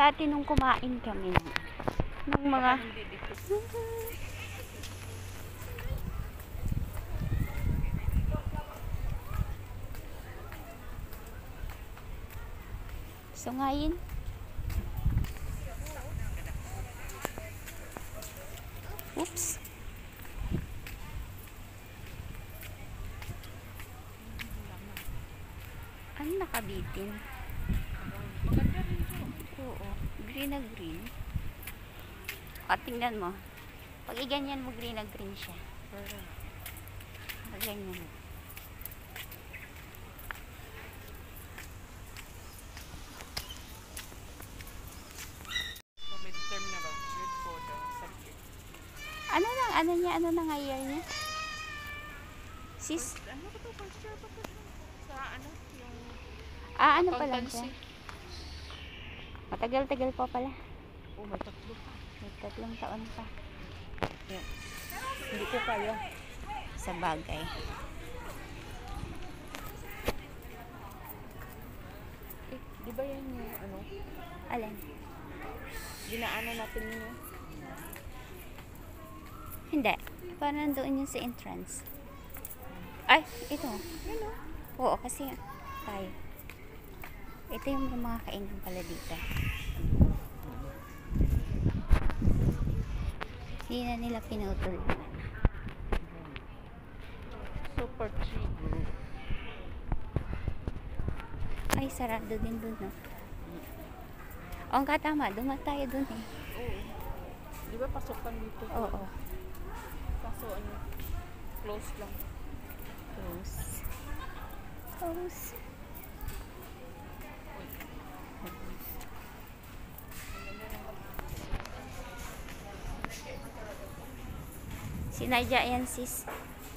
dati nung kumain kami ng mga sungayin. Oops. Ano nakabitin? Maganda rin ito. Oo. Green na green. O, tingnan mo. Pag iganyan mo, green na green siya. Ganyan mo. Midterm na ba? Good for the subject. Ano na nga year niya? Sis? Ano ba ito? First year ba ito? Sa ano? Yung Ano pa lang siya? accountancy. Matagal-tagal pa pala. Oh, may tatlo pa. May 3 taon pa. Yeah. Hindi ko kaya. Sa bagay. Di ba yan yung ano? Alin? Dinaanan natin yun. Hindi. Parang nandoon yun sa entrance. Ay, ito. Ano? Oo, kasi tayo. Ito yung mga kainan pala dito. Hindi na nila pinutol. Super cheap. Ay, sarado din dun, no? Oo, nga tama. Dumat tayo dun, eh. Oo. Di ba pasokan dito? Oo. Kaso ano? Close lang. Close. Close. Sinadya yan, sis.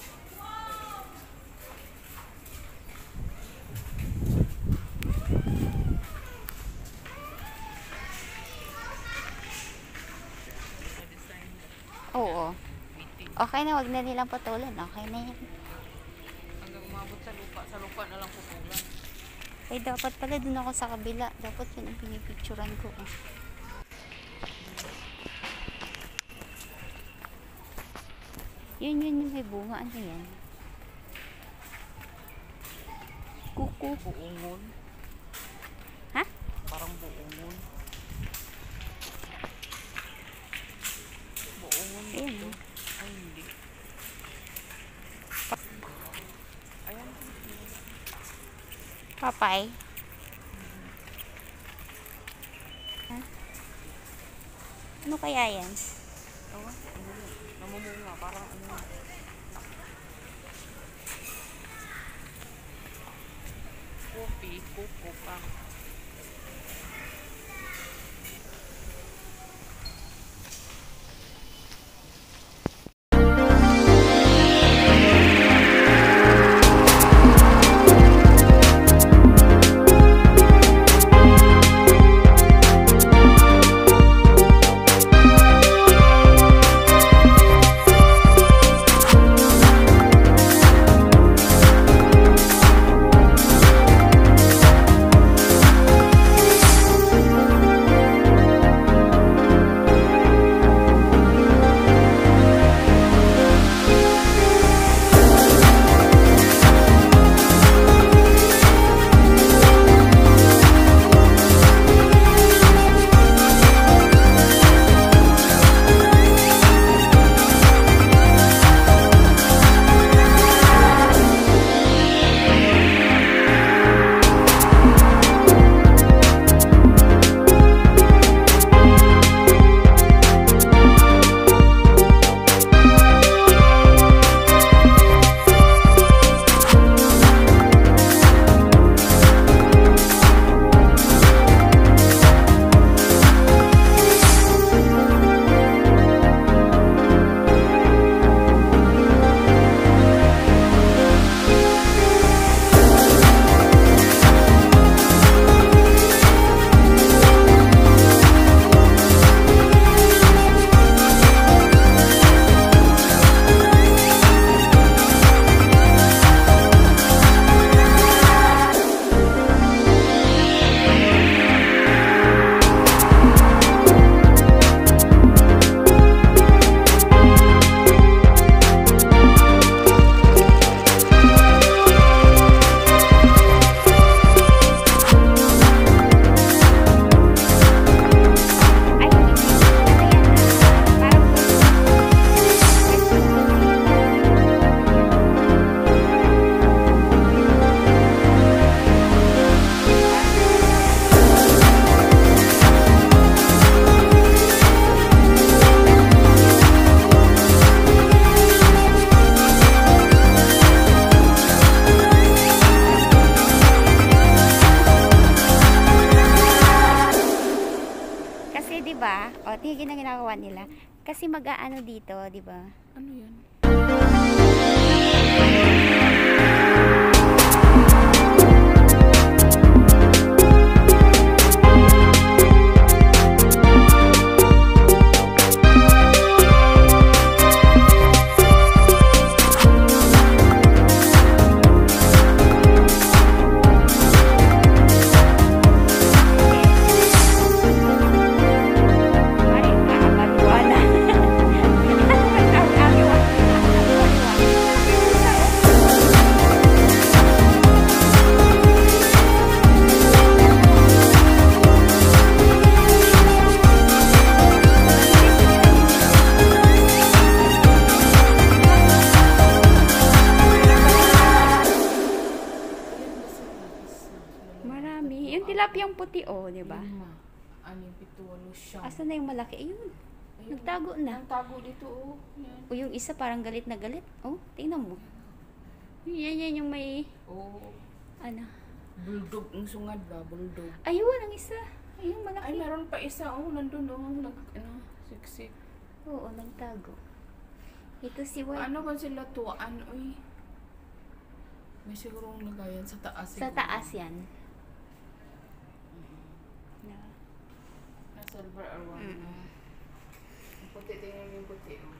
Oo. Okay na, wag na nilang patulan. Okay na yan. Hanggang umabot sa lupa. Sa lupa na lang pupulan. Ay, dapat pala dun ako sa kabila. Dapat yun ang pinipicturan ko. Yun yung may bunga. Ano yan? Kuku. Buungon. Ha? Parang buungon. Buungon Ayun. dito. Ay, hindi. Ayan. Papay. Ha? Ano kaya yan? Awa, ano yun? Namumunga. Parang ano. Kopi, kuko pa. O, tingin na ginagawa nila. Kasi mag-aano dito, di ba? Ano yan? Marami. Yung tilapiyang puti, oh, di ba? 5, 6, 7, 8, 9. Asan na yung malaki? Ayun. Ayun, Nagtago na. Nagtago dito, oh. Yan. O yung isa parang galit na galit. Oh, tingnan mo. Yan yung may, Oh, ano. bulldog ang sungad ba? Bulldog. Ayun, ang isa. Ayun, malaki. Ay, meron pa isa, oh. Nandun, oh. Siksik. Oo, nagtago. Ito si White. Ano ba sila tuwaan, uy? May sigurong lagayan sa taas. Sa siguro. taas yan. Na silver arwana. Ang puti, tingnan yung puti, oh.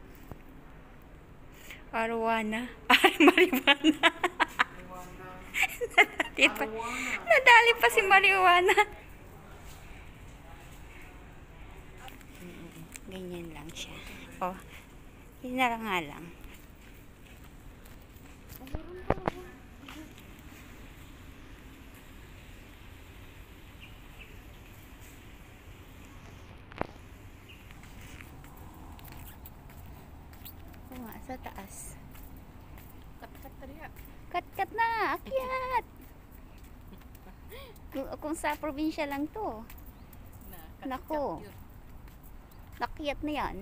Arwana. Marijuana. Arwana. Nadali pa. Arwana. Nadali pa si Marijuana. Ganyan lang siya. Oh, hinaranga lang. Oo nga, sa taas. Kat-kat tariya. Kat-kat na! Akyat! Kung sa probinsya lang to. Nako. Nakyat na yan.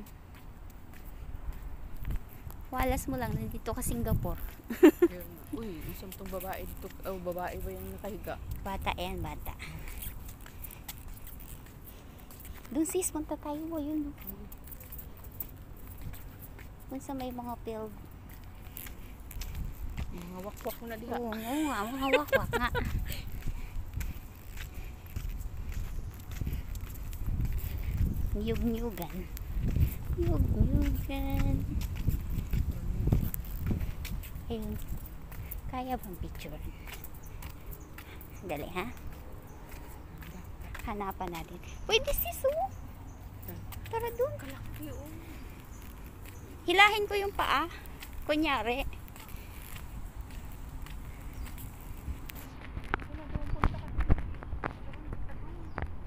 Walas mo lang, nandito ka Singapore. Uy, isang tong babae dito. Oh, babae ba yung nakahiga? Bata yan, bata. Doon sis, punta tayo mo yun. Doon sa may mga field. Mga wakwak mo na diha. Oo nga, mga wakwak nga. Niyug-niyugan. Niyug-niyugan. Ayun. Kaya bang picture? Dali ha? Hanapan natin. Pwede sis oh. Tara dun. Kalaki, oh. Hilahin ko yung paa. Kunyari.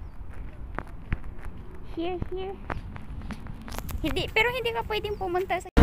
Here. Hindi, pero hindi ka pwedeng pumunta sa